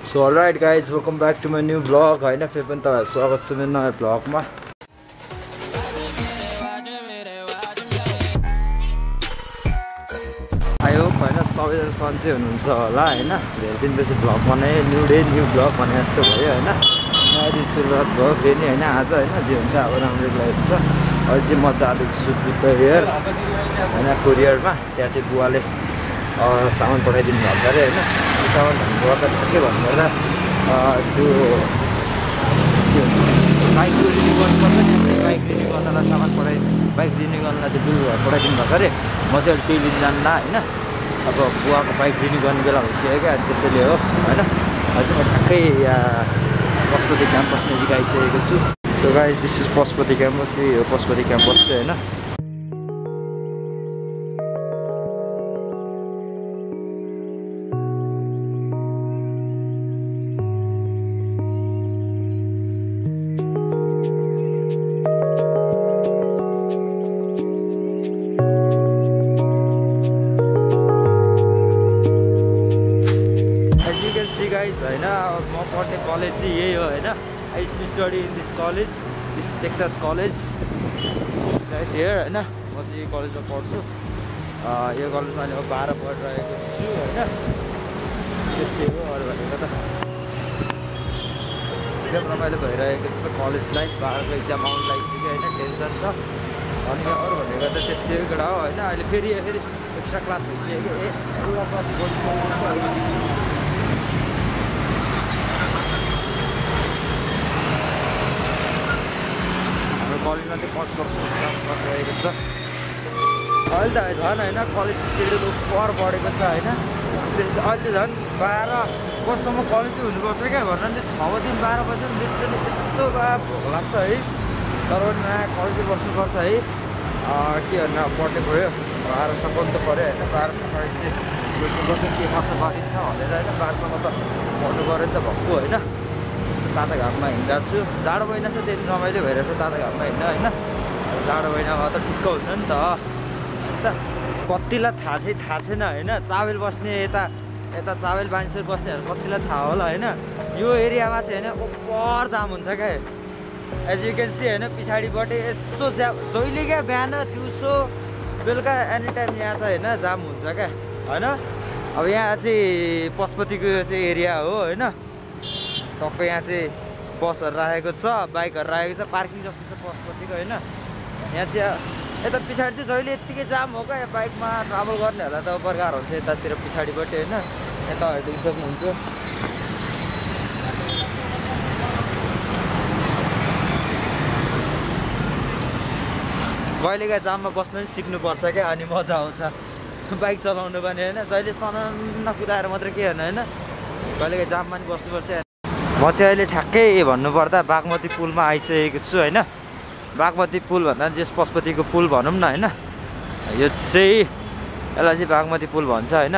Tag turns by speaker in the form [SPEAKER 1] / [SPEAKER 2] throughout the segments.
[SPEAKER 1] So alright guys, welcome back to my new vlog. हैन फेरि पनि तपाईहरु स्वागत छ मेरो नयाँ भ्लगमा। I hope हैन सबैजना सन्चै हुनुहुन्छ होला हैन। धेरै दिनपछि भ्लग बनाए, न्यू डे न्यू भ्लग भने जस्तो भयो हैन। नयाँ दिन सुरुवात भयो फेरि हैन आज हैन जे हुन्छ अब राम्रै लागेको छ। अहिले चाहिँ म जाँदैछु बुद्ध हियर हैन कोरियरमा। त्यहाँ चाहिँ बुवाले सामान पठाइदिनु भएको छ अरे हैन। त्यो सामान भन्नुपर्दा के भन्नुपर्दा त्यो बाइक रिन्यू गर्नुपर्छ नि। बाइक रिन्यू गर्नलाई सामान बाइक रिन्यू गर्नलाई त्यो बिल पठाइदिनु भएको छ अरे। म चाहिँ अहिले त्यही लिन जान्ला हैन। अब बुवाको बाइक रिन्यू गर्ने बेला भइसक्यो क्या, त्यसैले हो हैन। अहिले चाहिँ म ठ्याक्कै पशुपति क्याम्पस नजिक आइसकेको छु। So guys this is Pashupati campus. यो पशुपति क्याम्पस चाहिँ हैन। हैन म पढ्ने कलेज चाहिँ यही हो हैन। I used to study in this college, this Texas college right here हैन। म चाहिँ यही कलेजमा पढ्छु। यो कलेजमा अहिले म 12 पढिरहेको छु हैन। त्यस्तै हो, अरू भनेको त एकदम रमाइलो भइरहेको छ कलेज लाइफ। 12को एक्जाम आउनु लागिसक्यो हैन, टेन्सन छ। अनि अरू भनेको त त्यस्तै हो केटा हो हैन। अहिले फेरि एक्स्ट्रा क्लास भइसक्यो। एउटा क्लास गरिसक्यो। कलेजमा चाहिँ कन्स्ट्रक्सन काम गरिरहेको छ अहिले त झन् होइन। कलेजको सेड्युल पर बढेको छ होइन। अहिले झन् 12 बजीसम्म कलेज चाहिँ हुनुपर्छ क्या। भन्न नि 6 दिन 12 बजीसम्म लिटरली यस्तो भोक लाग्छ है। तर पनि नयाँ कलेजै बस्नुपर्छ है। के भन्नु अब पढ्ने पऱ्यो। 12 सम्म त पऱ्यो होइन। 12 सम्म चाहिँ बुझ्नुपर्छ के कसो गरिन्छ भनेर होइन। 12 सम्म त पढ्नु पऱ्यो नि त भक्कु होइन। तातो घाममा हिँड्दा छु। जाडो महिना छ त्यति रमाइलो भइरहेछ तातो घाममा हिँड्न होइन। जाडो महिनामा त ठिक्क हुन्छ नि त। अन्त कतिलाई थाहा छैन होइन। चावेल बस्ने यता चावेल बानिसहरू बस्नेहरू कतिलाई थाहा होला होइन। यो एरियामा चाहिँ होइन ओभर जाम हुन्छ क्या। एज यु क्यान सी होइन पछाडिपट्टि यस्तो जहिले क्या बिहान दिउँसो बेलुका एनी टाइम यहाँ चाहिँ होइन जाम हुन्छ क्या होइन। अब यहाँ चाहिँ पशुपतिको चाहिँ एरिया हो होइन। टक्क यहाँ चाहिँ बसहरू राखेको छ, बाइकहरू राखेको छ, पार्किङ जस्तो छ पशुपतिको होइन। यहाँ चाहिँ यता पछाडि चाहिँ जहिले यत्तिकै जाम हो क्या। बाइकमा ट्राभल गर्नेहरूलाई त प्रकार हुन्छ यतातिर पछाडिपट्टि होइन। यता हेर्नु सक्नुहुन्छ। कहिलेकाहीँ जाममा बस्न पनि सिक्नुपर्छ क्या, अनि मजा आउँछ बाइक चलाउनु पनि होइन। जहिले सनन्न कुदाएर मात्रै के होइन होइन। कहिलेकाहीँ जाममा पनि बस्नुपर्छ। म चाहिँ अहिले ठ्याक्कै भन्नुपर्दा बागमती पुलमा आइसकेको छु होइन। बागमती पुल भन्दा जस पशुपतिको पुल भनौँ न होइन। यो चाहिँ यसलाई चाहिँ बागमती पुल भन्छ होइन।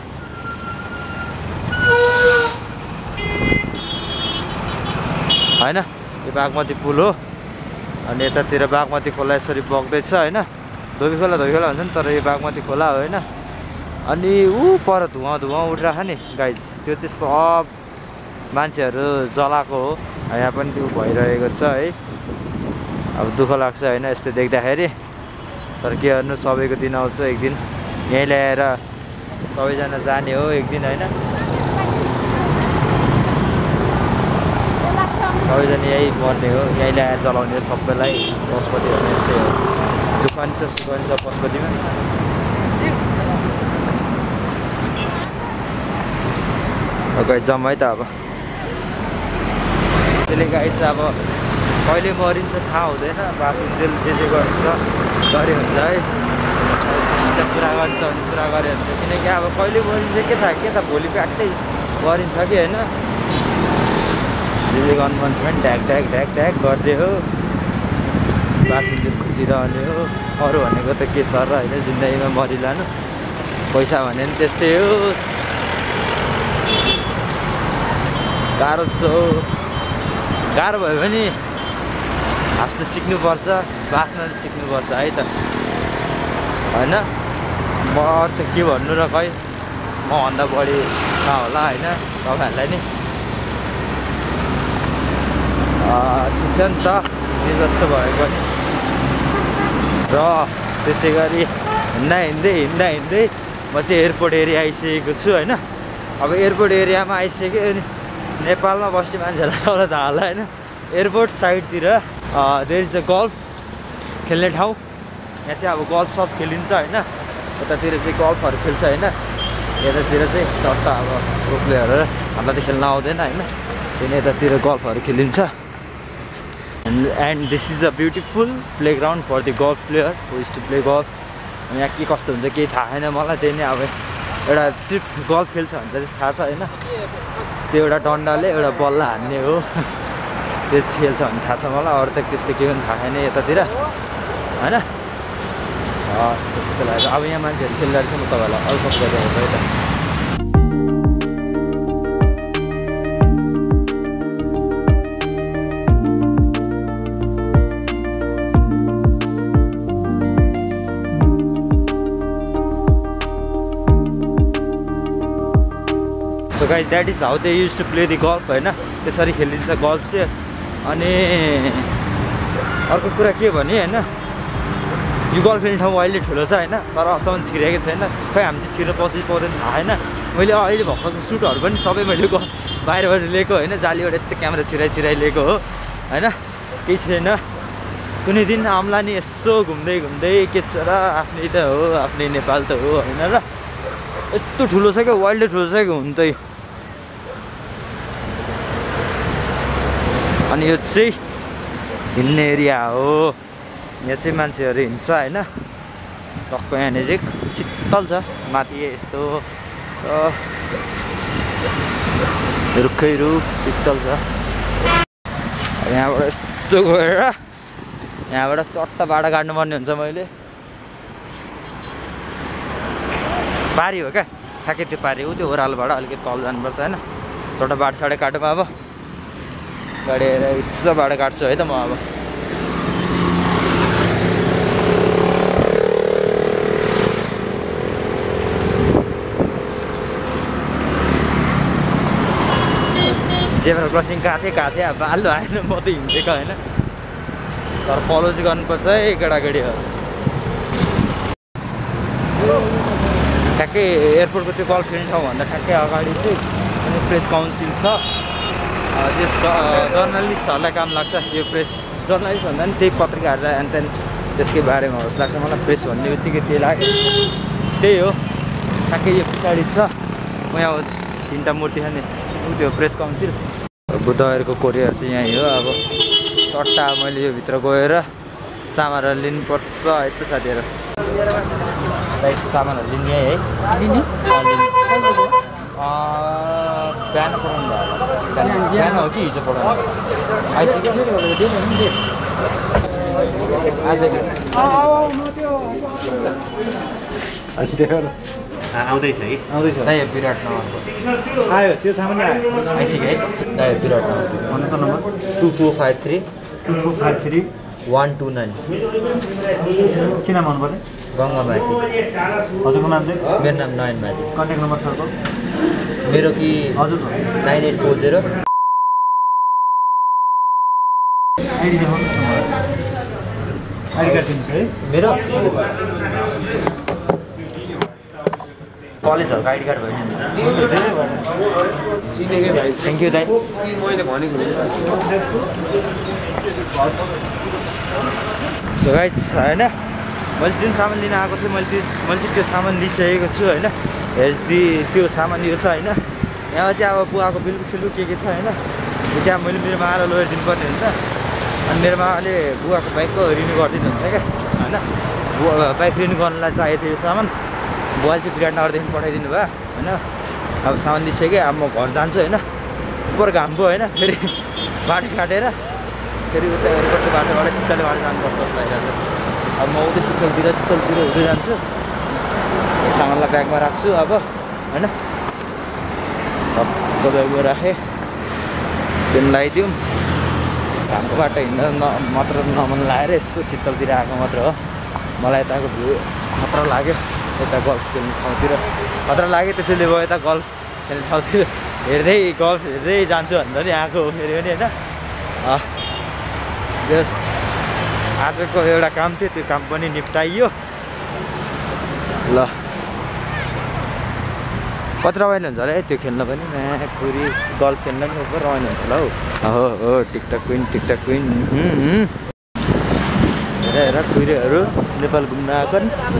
[SPEAKER 1] होइन यो बागमती पुल हो। अनि यतातिर बागमती खोला यसरी बग्दैछ होइन। धोबी खोला हुन्छ नि, तर यो बागमती खोला हो होइन। अनि पर धुवा उठिरहेको नि गाइज, त्यो चाहिँ सब मान्छेहरू जलाएको हो। यहाँ पनि त्यो भइरहेको छ है। अब दुःख लाग्छ होइन यस्तो देख्दाखेरि। तर के गर्नु, सबैको दिन आउँछ एक दिन। यहीँ ल्याएर सबैजना जाने हो एक दिन होइन। सबैजना यहीँ मर्ने हो, यहीँ ल्याएर जलाउने हो सबैलाई। पशुपति भन्ने यस्तै हो। दुकान छ पशुपतिमा। गाइस जाम है त अब। त्यसले गाइस अब कहिले मरिन्छ थाहा हुँदैन। बाथरुम जे गर्छ गरे हुन्छ है। पुरा गर्छ भने पुरा गरे हुन्छ। किनकि अब कहिले मरिन्छ के थाहा भोलि प्याट्टै गरिन्छ कि होइन। जे गर्नु मन छ भने ढ्याक गर्दै हो। बाथरुम खुसी रहने हो। अरू भनेको त के छ र होइन। जिन्दगीमा मरिलानु पैसा भने पनि त्यस्तै हो। गाह्रो भयो भने हाँस्न सिक्नुपर्छ, बाँच्न सिक्नुपर्छ है त होइन। म अरू त के भन्नु र खै, मभन्दा बढी थाहा होला होइन तपाईँहरूलाई नि। ठिक छ नि त यो जस्तो भए पनि र त्यसै गरी हिँड्दै म चाहिँ एयरपोर्ट एरिया आइसकेको छु होइन। अब एयरपोर्ट एरियामा आइसक्यो नेपालमा बस्ने मान्छेहरूलाई सबैलाई थाहा होला होइन। एयरपोर्ट साइडतिर देयर इज अ गल्फ खेल्ने ठाउँ। यहाँ चाहिँ अब गल्फ सप खेलिन्छ होइन। यतातिर चाहिँ गल्फहरू खेल्छ होइन। यतातिर चाहिँ सट्टा अब प्रो प्लेयरहरू हामीलाई त खेल्न आउँदैन होइन। त्यही यतातिर गल्फहरू खेलिन्छ। And this is a beautiful playground for the golf player who is to play golf. यहाँ के कस्तो हुन्छ केही थाहा छैन मलाई। त्यही नै अब एउटा सिर्फ गल्फ खेल्छ भने चाहिँ थाहा छ होइन। त्यो एउटा डन्डाले एउटा बल्ल हान्ने हो त्यस खेल्छ भने थाहा छ मलाई। अरू त त्यस्तो केही पनि थाहा छैन यतातिर होइन। त्यस्तो लाग्यो। अब यहाँ मान्छेहरू खेल्दा चाहिँ म तपाईँहरूलाई अल्प गरिरहेको है त। So guys that is how they use to play the golf होइन। त्यसरी खेलिन्छ गल्फ चाहिँ। अनि अर्को कुरा के भने होइन, यो गल्फ खेल्ने ठाउँ अहिले ठुलो छ होइन। तर अहिलेसम्म छिरेको छैन। खै हामी चाहिँ छिर्नु पाउँदैन थाहा होइन। मैले अहिले भर्खरको सुटहरू पनि सबै मैले बाहिरबाट लिएको होइन। जालीबाट यस्तो क्यामेरा छिराइ लिएको हो होइन। केही छैन। कुनै दिन आउँला नि यसो घुम्दै के छ र आफ्नै त हो, आफ्नै नेपाल त हो होइन। र यस्तो ठुलो छ क्या, वाइल्डै ठुलो छ क्या हुन त। अनि यो चाहिँ हिँड्ने एरिया हो। यहाँ चाहिँ मान्छेहरू हिँड्छ होइन। टक्क यहाँ नजिक शीतल छ। माथि यस्तो छ रुखै रुख शीतल छ। यहाँबाट यस्तो गएर यहाँबाट चट्ट बाटो काट्नुपर्ने हुन्छ। मैले पारी हो क्या ठ्याक्कै त्यो पारी हो। त्यो ओह्रालोबाट अलिकति तल जानुपर्छ होइन। चट्ट बाटो साटो काटौँ अब गाडी हेरेर यसो बाटो काट्छु है त म अब। जेब्रा क्रसिङ कहाँ थिएँ अब बाल्लो आएन। म त हिँडेको होइन। तर फलो चाहिँ गर्नुपर्छ है केटाकेटीहरू। ठ्याक्कै एयरपोर्टको त्यो गल्फ खेल्ने ठाउँभन्दा ठ्याक्कै अगाडि चाहिँ अनि प्रेस काउन्सिल छ। त्यस जर्नलिस्टहरूलाई काम लाग्छ। यो प्रेस जर्नलिस्ट भन्दा पनि त्यही पत्रिकाहरू अनि त्यहाँदेखि त्यसकै बारेमा होस् लाग्छ मलाई। प्रेस भन्ने बित्तिकै त्यही लाग्यो। त्यही हो ठ्याक्कै यो पछाडि छ। म यहाँ 3टा मूर्ति छ नि त्यो प्रेस काउन्सिल। बुद्धहरूको कोरियर चाहिँ यहीँ हो। अब चट्टा मैले यो भित्र गएर सामानहरू लिनुपर्छ है त साथीहरू। सामानहरू लिने है लिने बिहान पठाउनु भयो। बिहान हो कि हिजो पठाउनु आइसक्यो
[SPEAKER 2] आउँदैछ है
[SPEAKER 1] आउँदैछ विराटनगर आयो। त्यो सामान आइसक्यो है विराटनगर। अन्त नम्बर 2453 129।
[SPEAKER 2] किन मन पर्ने
[SPEAKER 1] गङ्गा माझी।
[SPEAKER 2] हजुरको नाम चाहिँ?
[SPEAKER 1] मेरो नाम नयन माझी।
[SPEAKER 2] कन्ट्याक्ट नम्बर सरको
[SPEAKER 1] मेरो कि
[SPEAKER 2] हजुर
[SPEAKER 1] 9840
[SPEAKER 2] आइडी देखाउनुहोस् न मलाई। आइडी कार्ड दिनुहोस् है
[SPEAKER 1] मेरो कलेजहरूको आइडी कार्ड भयो नि। थ्याङ्क यू दाइ।
[SPEAKER 2] मैले भनेको
[SPEAKER 1] सो गाइस होइन मैले जुन सामान लिन आएको थिएँ मैले चाहिँ त्यो सामान लिइसकेको छु होइन। हेर्दी त्यो सामान यो छ होइन। यहाँ चाहिँ अब बुवाको बिल्कुल सिल्कुल के छ होइन। त्यो चाहिँ अब मैले मेरो माला लगेर दिनुपर्ने हुन्छ। अनि मेरो माले बुवाको बाइकको रिन्यू गरिदिनुहुन्छ क्या होइन। बाइक रिन्यू गर्नलाई चाहिएको थियो यो सामान। बुवाले चाहिँ विराटनगरदेखि पठाइदिनु भयो होइन। अब सामान लिइसकेँ। अब म घर जान्छु होइन। उपर घाम भयो होइन। फेरि बाटो काटेर फेरि उता एयरपोर्टको बाटोबाट शीतल बाटो जानुपर्छ जस्तो लागिरहेको छ। अब म उतै शीतलतिर हुँदै जान्छु। सामानलाई ब्यागमा राख्छु अब होइन। ब्यागमा राखेँ सेन लगाइदिउँ। घामको बाटो हिँड्न मात्र नमन लगाएर यसो शीतलतिर आएको मात्र हो। मलाई यताको भ्यू खतरा लाग्यो। यता गल्फ खेल्ने ठाउँतिर खतरा लाग्यो। त्यसैले भयो यता गल्फ खेल्ने ठाउँतिर हेर्दै गल्फ हेर्दै जान्छु भनेर नि आएको हो फेरि पनि होइन। जस आजको एउटा काम थियो त्यो काम पनि निप्टाइयो ल कति रमाइलो हुन्छ होला है त्यो खेल्न पनि खुरी गल्फ खेल्न पनि उपर रमाइलो हुन्छ होला हौ हो टिकटक क्विन हेर खुरीहरू नेपाल घुम्न आएको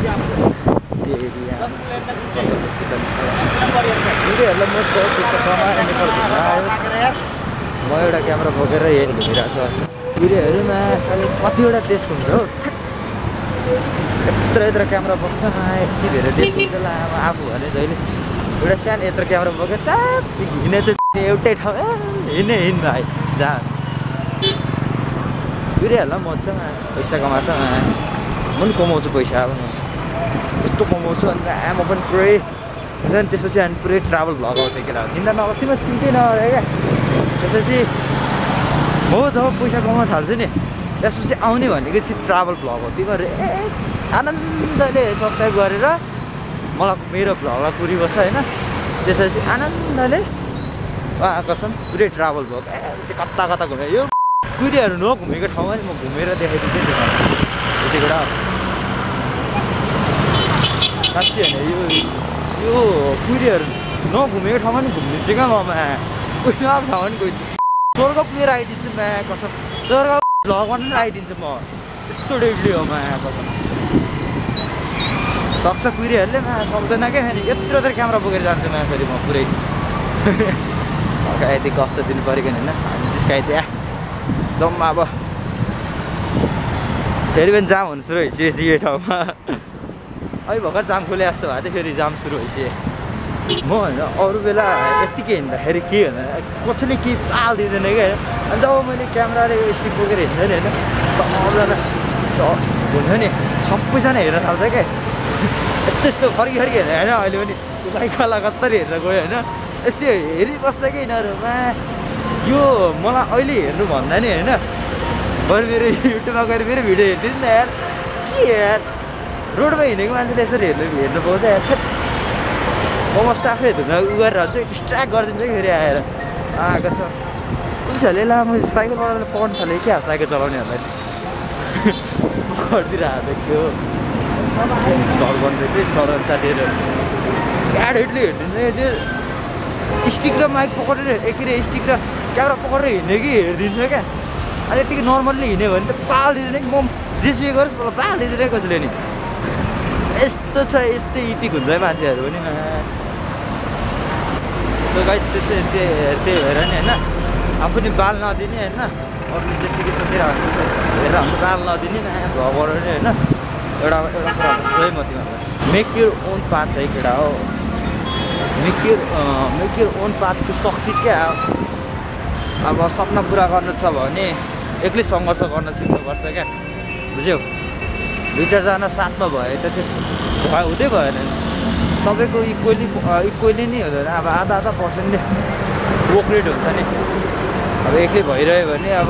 [SPEAKER 1] खुरीहरूलाई म नेपाल घुम्न आयो म एउटा क्यामेरा बोकेर यही घुमिरहेको छु खुरीहरूमा साह्रै कतिवटा देश घुम्छ हौ यत्रो क्यामेरा बोक्छ यति धेरै देश घुम्छ ल आफू भने जहिले एउटा सानो यत्रो क्यामेरा बोकेर चाप हिँडे चाहिँ एउटै ठाउँ हिँड्नु भाइ जहाँ खुरीहरूलाई मजा छ पैसा कमाएको छ म पनि कमाउँछु पैसा अब यस्तो कमाउँछु अन्त म पनि पुरै त्यसपछि हामी पुरै ट्राभल भ्लग आउँछ केटा चिन्ता नगर्छु म चिन्तै नगरेँ क्या त्यसपछि हो जब पैसा कमाउन थाल्छु नि त्यसपछि आउने भनेको सिर्फ ट्राभल भ्लग हो तिमीहरू आनन्दले सब्सक्राइब गरेर मलाई मेरो भ्लगलाई पुरी बस्छ होइन त्यसपछि आनन्दले कसम पुरै ट्राभल भ्लग कता कता घुमेँ यो कुरीहरू नघुमेको ठाउँमा नि म घुमेर देखाइदिन्थेँ नि यतिबाट साँच्ची होइन यो कुरीहरू नघुमेको ठाउँमा नि घुमिदिन्छु क्या ममा उयो ठाउँमा नि गइदिन्छु स्वर्ग पुगेर आइदिन्छु मा कसम स्वर्ग भ्लग पनि आइदिन्छु म यस्तो डेडली हो मा कसम सक्छ कुरीहरूले मा सक्दैन क्या फेरि यत्रो क्यामेरा बोकेर जान्छु मा फेरि म पुरै यति कष्ट दिनु परेको होइन जिस्काइदिए जम्मा अब फेरि पनि जाम हुनु सुरु भइसकेपछि यो ठाउँमा अहिले भर्खर जाम खोले जस्तो भएको थियो फेरि जाम सुरु भइसक्यो म होइन अरू बेला यत्तिकै हिँड्दाखेरि के होइन कसैले केही पाल दिँदैन क्या अनि जब मैले क्यामेराले स्टिक बोकेर हिँड्छ नि होइन सबजना हुन्छ नि सबैजना हेर्न थाल्छ क्या यस्तो फर्की हेर्ने होइन अहिले पनि बाइकवाला कत्तरी हेरेर गयो होइन यस्तो हेरिबस्छ कि यिनीहरूमा यो मलाई अहिले हेर्नु भन्दा नि होइन गएर मेरो युट्युबमा गएर मेरो भिडियो हेरिदिनु नि यार के यार रोडमा हिँडेको मान्छेले यसरी हेर्नु पाउँछ यार म मस्त आफै धुम्न उ गरेर चाहिँ डिस्ट्र्याक्ट गरिदिन्छ कि फेरि आएर आएको छ पुलिसहरूले ला म साइकलबाट पढ्नु थालेँ क्या साइकल चलाउनेहरूलाई गरिदिरहेको थियो सडकले चाहिँ सडक साथीहरू क्याडहरूले हेरिदिन्छ त्यो स्टिक र माइक पकडेर एकरे स्टिक र क्यामेरा पकडेर हिँड्ने कि हेरिदिन्छ क्या अनि यतिकै नर्मल्ली हिँड्यो भने त पाल दिँदैन कि म जेसुकै गरोस् मलाई पाल दिँदैन कसैले नि यस्तो छ यस्तै इपिक हुन्छ है मान्छेहरू पनि सो गाइस त्यस्तै त्यही भएर नि होइन आफू नि बाल नदिने होइन अरूले जेसुकै सोचिरहेको छ हेरेर हाम्रो बाल नदिने भ्लगबाट नि होइन एउटा कुरा भन्छु है म तिमीहरूलाई मेक युर ओन पाथ है केटा हो make your own path to succeed क्या अब सपना पुरा गर्नु छ भने एक्लै सङ्घर्ष गर्न सिक्नुपर्छ क्या बुझ्यौ दुई चारजना साथमा भए त त्यस हुँदै भएन सबैको इक्वली नै हुँदैन अब आधा पर्सेन्टले वर्क रेट हुन्छ नि अब एक्लै भइरह्यो भने अब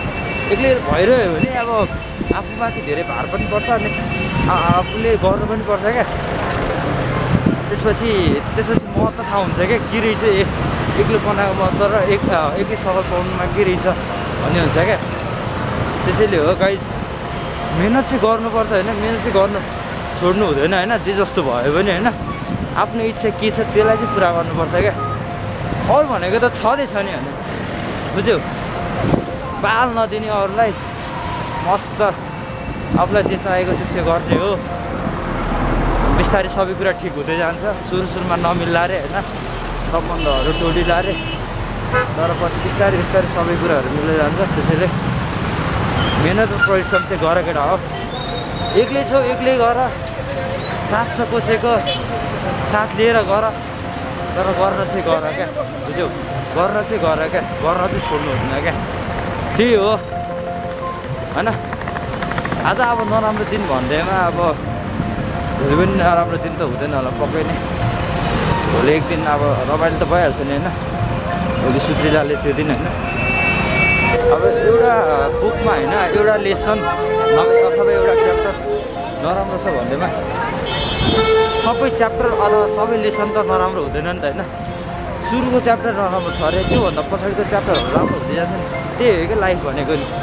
[SPEAKER 1] आफूमाथि धेरै भार पनि पर्छ अनि आफूले गर्नु पनि पर्छ क्या त्यसपछि महत्त्व थाहा हुन्छ क्या के रहेछ एक्लोपनाको महत्त्व र एक्लै सफल पाउनुमा के रहेछ भन्ने हुन्छ क्या त्यसैले हो गाइज मेहनत चाहिँ गर्नुपर्छ होइन मेहनत चाहिँ गर्नु छोड्नु हुँदैन होइन जे जस्तो भयो भने होइन आफ्नो इच्छा के छ त्यसलाई चाहिँ पुरा गर्नुपर्छ क्या अरू भनेको त छँदै छ नि होइन बुझ्यौ पाल नदिने अरूलाई मस्त आफूलाई जे चाहेको छ त्यो गर्ने हो बिस्तारै सबै कुरा ठिक हुँदै जान्छ सुरुमा नमिल्ला रे होइन सम्बन्धहरू टोलिला रे तर पछि बिस्तारै सबै कुराहरू मिल्दै जान्छ त्यसैले मेहनत र परिश्रम चाहिँ गर केटा हो एक्लै छौ एक्लै गर साथ छ कसैको साथ लिएर गर तर गर्न चाहिँ गर क्या बुझ्यौ गर्न चाहिँ गर क्या गर्न चाहिँ छोड्नु हुँदैन क्या त्यही हो होइन आज अब नराम्रो दिन भन्दैमा अब भोलि पनि नराम्रो दिन त हुँदैन होला पक्कै नै भोलि एक दिन अब रमाइलो त भइहाल्छ नि होइन भोलि सुत्रिलाले त्यो दिन होइन अब एउटा बुकमा होइन एउटा लेसन अथवा एउटा च्याप्टर नराम्रो छ भन्दैमा सबै च्याप्टर अथवा सबै लेसन त नराम्रो हुँदैन नि त होइन सुरुको च्याप्टर नराम्रो छ अरे त्योभन्दा पछाडिको च्याप्टरहरू राम्रो हुँदै जान्छ नि त्यही हो क्या लाइफ भनेको नि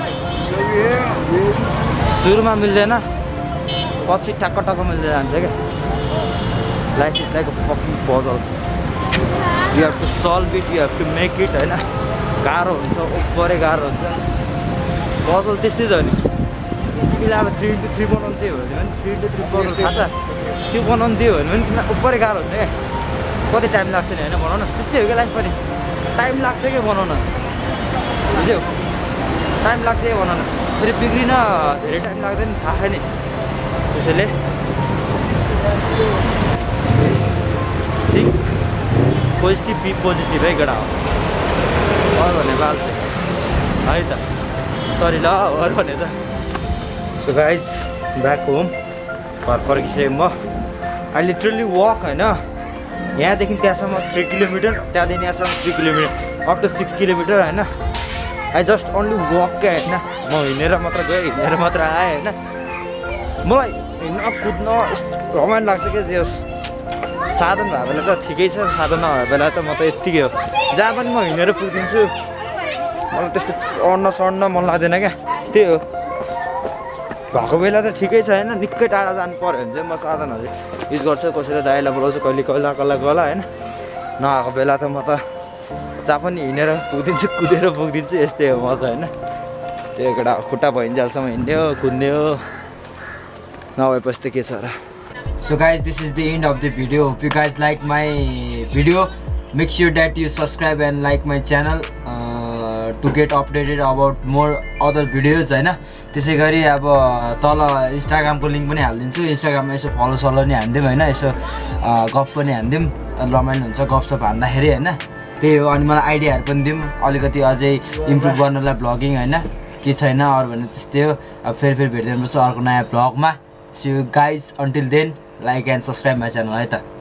[SPEAKER 1] सुरुमा मिल्दैन पछि टक्क मिल्दै जान्छ क्या life is like a fucking puzzle you have to solve it you have to make it होइन गाह्रो हुन्छ ओभरै गाह्रो हुन्छ पजल त्यस्तै छ नि तिमीले अब 3x3 बनाउनु त्यही हो भने 3x3 बनाउनु थाहा छ त्यो बनाउनु दियो भने पनि तिमीलाई ओभरै गाह्रो हुन्छ क्या कति टाइम लाग्छ नि होइन बनाउन त्यस्तै हो क्या लाइफ पनि टाइम लाग्छ क्या बनाउन बुझ्यौ टाइम लाग्छ क्या बनाउन फेरि बिग्रिन धेरै टाइम लाग्दैन थाहा छैन त्यसैले ठिक पोजिटिभ बी पोजिटिभ है गडा हो अरू भने बाल है त सरी ल अरू भने त सो गाइज ब्याक होम घर फर्किसकेँ म आई लिटरली वक होइन यहाँदेखि त्यहाँसम्म 3 किलोमिटर त्यहाँदेखि यहाँसम्म 3 किलोमिटर अप टु 6 किलोमिटर होइन आई जस्ट ओन्ली वक क्या होइन म हिँडेर मात्र गएँ हिँडेर मात्र आएँ होइन मलाई हिँड्न कुद्न यस्तो रमाइलो लाग्छ क्या जे होस् साधन भए बेला त ठिकै छ साधन नभए बेला त म त यत्तिकै हो जहाँ पनि म हिँडेर पुगिदिन्छु मलाई त्यस्तो अड्न सड्न मन लाग्दैन क्या त्यही हो भएको बेला त ठिकै छ होइन निकै टाढा जानु पऱ्यो भने चाहिँ म साधनहरू युज गर्छु कसैले दाइलाई बोलाउँछु कहिले कसलाई गला होइन नआएको बेला त म त जहाँ पनि हिँडेर पुगिदिन्छु कुदेर पुगिदिन्छु यस्तै हो म त होइन त्यो एउटा खुट्टा भइन्जेलसम्म हिँड्ने हो कुद्ने हो नभएपछि त के छ र So guys, this is the end of the video. Hope you guys like my video. Make sure that you subscribe and like my channel to get updated about more other videos हैन त्यसै गरी अब तल इन्स्टाग्रामको link पनि हाल्दिन्छु इन्स्टाग्राममा यसो follow सलो नि हान्दिम हैन यसो गफ पनि हान्दिम रमाइलो हुन्छ गफसप हान्दाखेरि हैन त्यही हो अनि मलाई आइडियाहरु पनि दिम अलिकति अझै इम्प्रुभ गर्नलाई ब्लगिङ हैन के छैन अरु भने त्यस्तै हो अब फेरि भेट्दै हुनुपर्छ अर्को नयाँ ब्लगमा See you guys until then like and subscribe my channel है त